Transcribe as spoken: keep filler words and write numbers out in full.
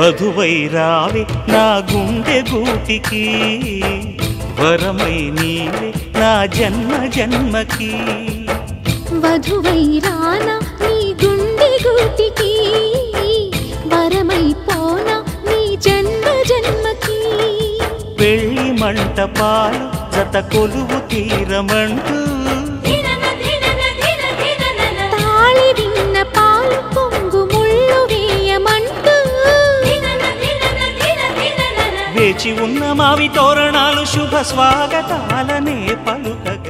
వధువై రావే నా గుండె గూటికి వరమై నీవే నా జన్మ జన్మకి వధువై రానా నీ గుండె గూటికి వరమై పోనా నీ జన్మ జన్మకి పెళ్లి మంటపాలు జత కొలువు తీరమంటూ తాళి విన్న పాలు పొంగు ముళ్ళు వేయమంటూ వేచి ఉన్న మావి తోరణాలు శుభ స్వాగతాలనే పలుక